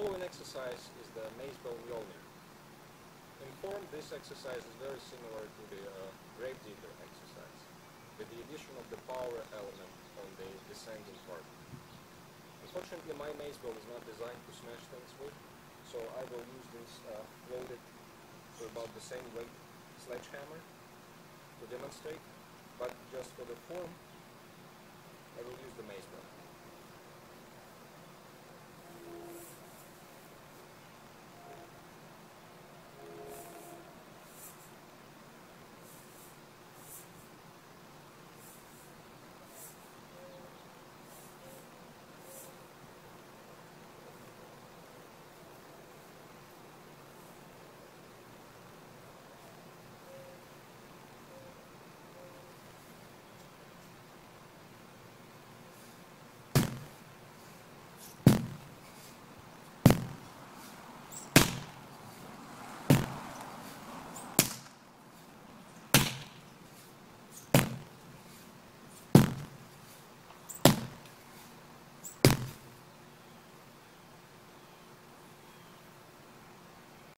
following exercise is the mace bell Mjolnir. In form, this exercise is very similar to the Gravedigger exercise, with the addition of the power element on the descending part. Unfortunately, my mace bell is not designed to smash things with, so I will use this loaded to about the same weight sledgehammer to demonstrate, but just for the form, I will use